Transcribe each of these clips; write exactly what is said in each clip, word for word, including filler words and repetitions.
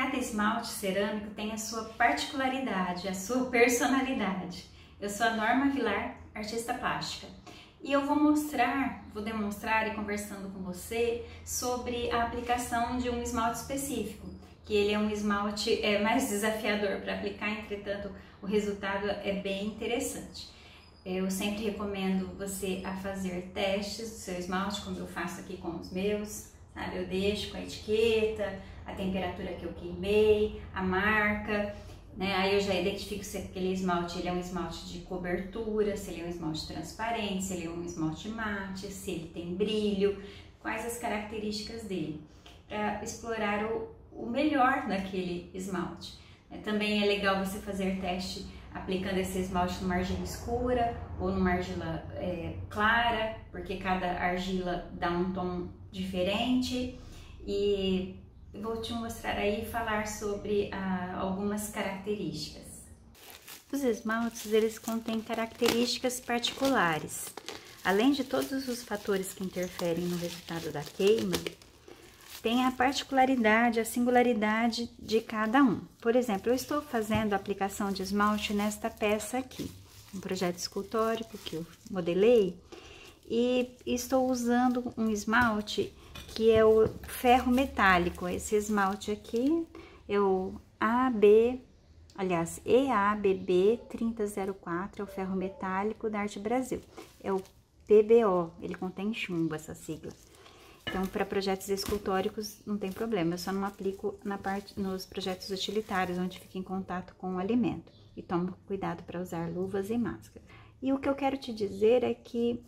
Cada esmalte cerâmico tem a sua particularidade, a sua personalidade. Eu sou a Norma Vilar, artista plástica, e eu vou mostrar, vou demonstrar e conversando com você sobre a aplicação de um esmalte específico, que ele é um esmalte é, mais desafiador para aplicar, entretanto o resultado é bem interessante. Eu sempre recomendo você a fazer testes do seu esmalte, como eu faço aqui com os meus, sabe? Eu deixo com a etiqueta, a temperatura que eu queimei, a marca, né? Aí eu já identifico se aquele esmalte ele é um esmalte de cobertura, se ele é um esmalte transparente, se ele é um esmalte mate, se ele tem brilho, quais as características dele, para explorar o, o melhor daquele esmalte. Também é legal você fazer teste aplicando esse esmalte numa argila escura ou numa argila é, clara, porque cada argila dá um tom diferente. E vou te mostrar aí e falar sobre ah, algumas características. Os esmaltes, eles contêm características particulares. Além de todos os fatores que interferem no resultado da queima, tem a particularidade, a singularidade de cada um. Por exemplo, eu estou fazendo a aplicação de esmalte nesta peça aqui, um projeto escultórico que eu modelei, e estou usando um esmalte que é o ferro metálico. Esse esmalte aqui é o A B, aliás, E A B B trinta zero quatro, é o ferro metálico da Arte Brasil. É o P B O, ele contém chumbo, essa sigla. Então, para projetos escultóricos não tem problema, eu só não aplico na parte, nos projetos utilitários, onde fica em contato com o alimento. E tomo cuidado para usar luvas e máscara. E o que eu quero te dizer é que,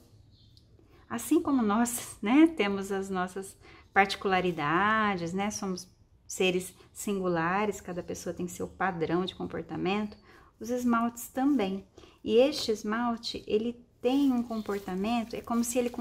assim como nós, né, temos as nossas particularidades, né, somos seres singulares, cada pessoa tem seu padrão de comportamento, os esmaltes também. E este esmalte, ele tem um comportamento, é como se ele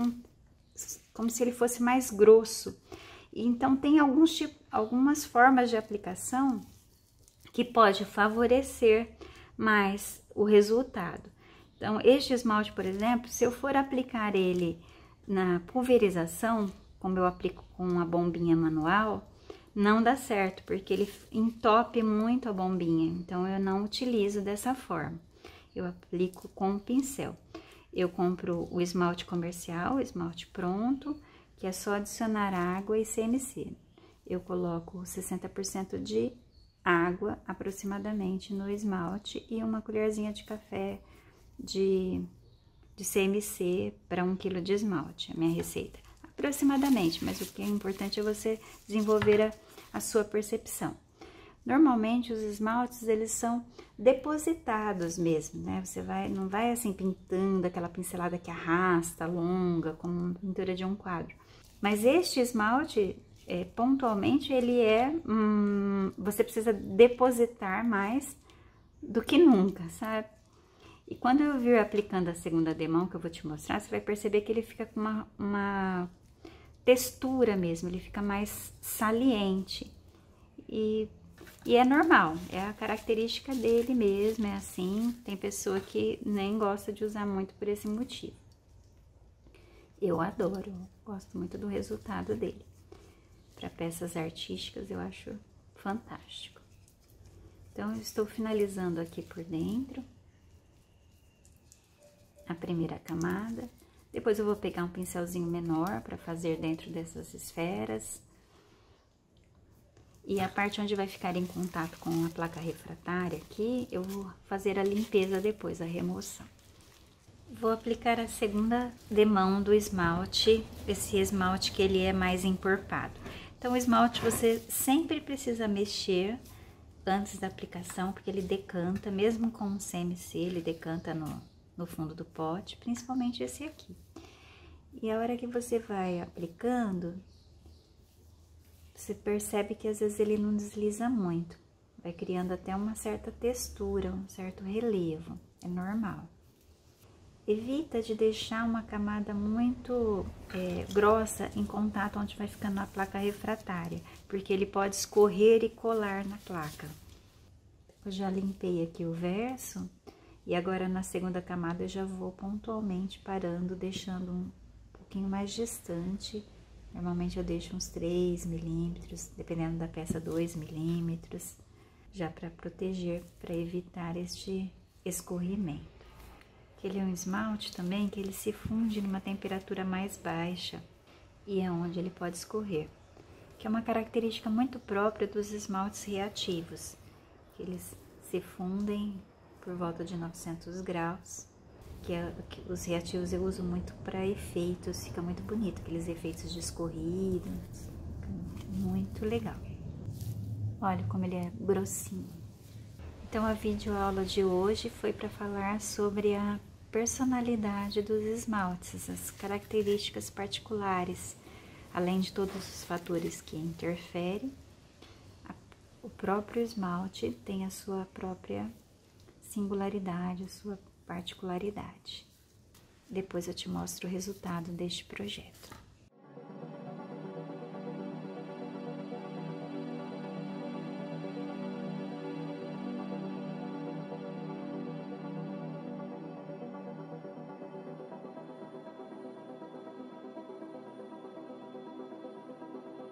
como se ele fosse mais grosso. Então, tem alguns tipo, algumas formas de aplicação que pode favorecer mais o resultado. Então, este esmalte, por exemplo, se eu for aplicar ele na pulverização, como eu aplico com a bombinha manual, não dá certo, porque ele entope muito a bombinha. Então, eu não utilizo dessa forma. Eu aplico com o pincel. Eu compro o esmalte comercial, o esmalte pronto, que é só adicionar água e C M C. Eu coloco sessenta por cento de água aproximadamente no esmalte e uma colherzinha de café de, de C M C para um quilo de esmalte, a minha receita. Aproximadamente, mas o que é importante é você desenvolver a, a sua percepção. Normalmente, os esmaltes, eles são depositados mesmo, né? Você vai, não vai assim pintando aquela pincelada que arrasta, longa, como uma pintura de um quadro. Mas este esmalte, é, pontualmente, ele é... Hum, você precisa depositar mais do que nunca, sabe? E quando eu vir aplicando a segunda demão, que eu vou te mostrar, você vai perceber que ele fica com uma, uma textura mesmo, ele fica mais saliente. E... E é normal, é a característica dele mesmo, é assim. Tem pessoa que nem gosta de usar muito por esse motivo. Eu adoro, gosto muito do resultado dele. Para peças artísticas eu acho fantástico. Então, eu estou finalizando aqui por dentro a primeira camada. Depois eu vou pegar um pincelzinho menor para fazer dentro dessas esferas. E a parte onde vai ficar em contato com a placa refratária aqui, eu vou fazer a limpeza depois, a remoção. Vou aplicar a segunda demão do esmalte, esse esmalte que ele é mais encorpado. Então, o esmalte você sempre precisa mexer antes da aplicação, porque ele decanta, mesmo com o C M C, ele decanta no, no fundo do pote, principalmente esse aqui. E a hora que você vai aplicando, você percebe que às vezes ele não desliza muito, vai criando até uma certa textura, um certo relevo, é normal. Evita de deixar uma camada muito é, grossa em contato onde vai ficando a placa refratária, porque ele pode escorrer e colar na placa. Eu já limpei aqui o verso, e agora na segunda camada eu já vou pontualmente parando, deixando um pouquinho mais distante Normalmente eu deixo uns três milímetros, dependendo da peça, dois milímetros, já para proteger, para evitar este escorrimento. Ele é um esmalte também que ele se funde numa temperatura mais baixa e é onde ele pode escorrer, que é uma característica muito própria dos esmaltes reativos, que eles se fundem por volta de novecentos graus, que, é, que os reativos eu uso muito para efeitos, fica muito bonito, aqueles efeitos de escorrido, muito legal. Olha como ele é grossinho. Então a videoaula de hoje foi para falar sobre a personalidade dos esmaltes, as características particulares, além de todos os fatores que interferem, o próprio esmalte tem a sua própria singularidade, a sua particularidade. Depois eu te mostro o resultado deste projeto.